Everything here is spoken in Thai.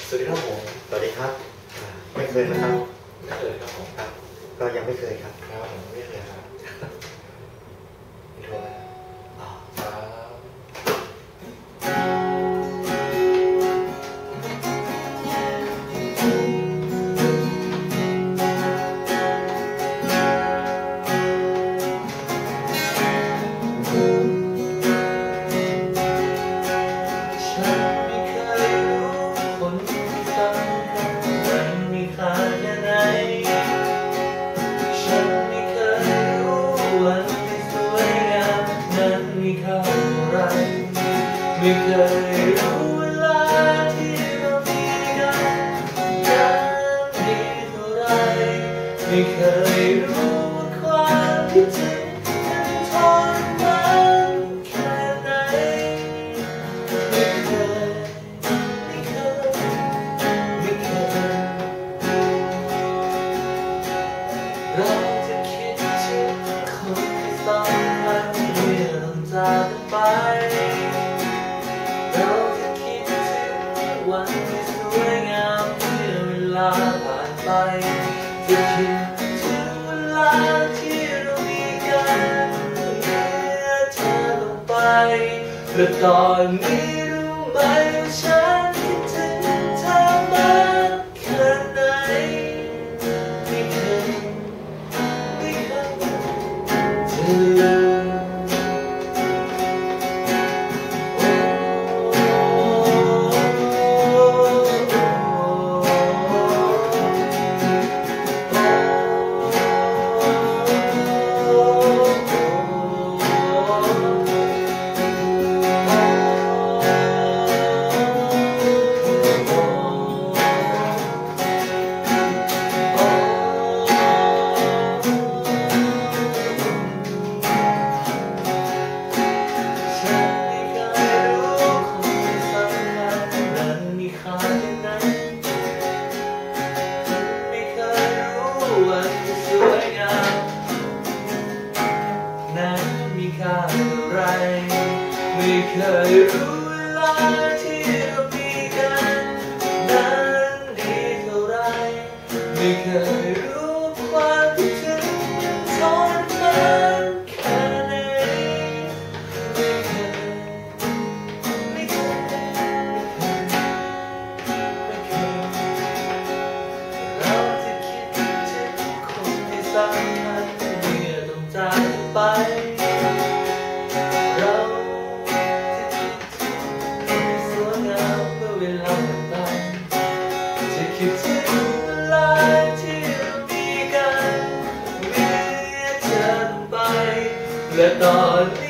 สวัสดีครับผมสวัสดีครับไม่เคยนะครับไม่เคยครับผมครับก็ยังไม่เคยครับครับผมไม่เคยครับอินโทรนะไม่เคยรู้เวลาที่เรามีกันนานดีเท่าไรไม่เคยรู้ว่าความคิดถึงมันทรมานแค่ไหนไม่เคยเราจะคิดถึงคนที่สำคัญเมื่อต้องจากกันไปวันที่สวยงามเมื่อเวลาผ่านไปจะคิดถึงเวลาที่เรามีกันเมื่อเธอลงไปและตอนนี้รู้ไหมว่าฉันคิดถึงเธอมากแค่ไหนไม่เคยจะลืมวันที่สวยงามนั้นมีค่าเท่าไรไม่เคยรู้เวลาที่เรามีกันนั้นดีเท่าไรไม่เคยรู้ความคิดถึงมันทรมานแค่ไหนไม่เคยเราจะคิดถึงคนที่สำคัญเมื่อต้องจากไปเราจะคิดถึงคนที่สวยงามเมื่อเวลาผ่านไปจะคิดถึงเวลาที่เรามีกันเมื่อเธอลงไปและตอนนี้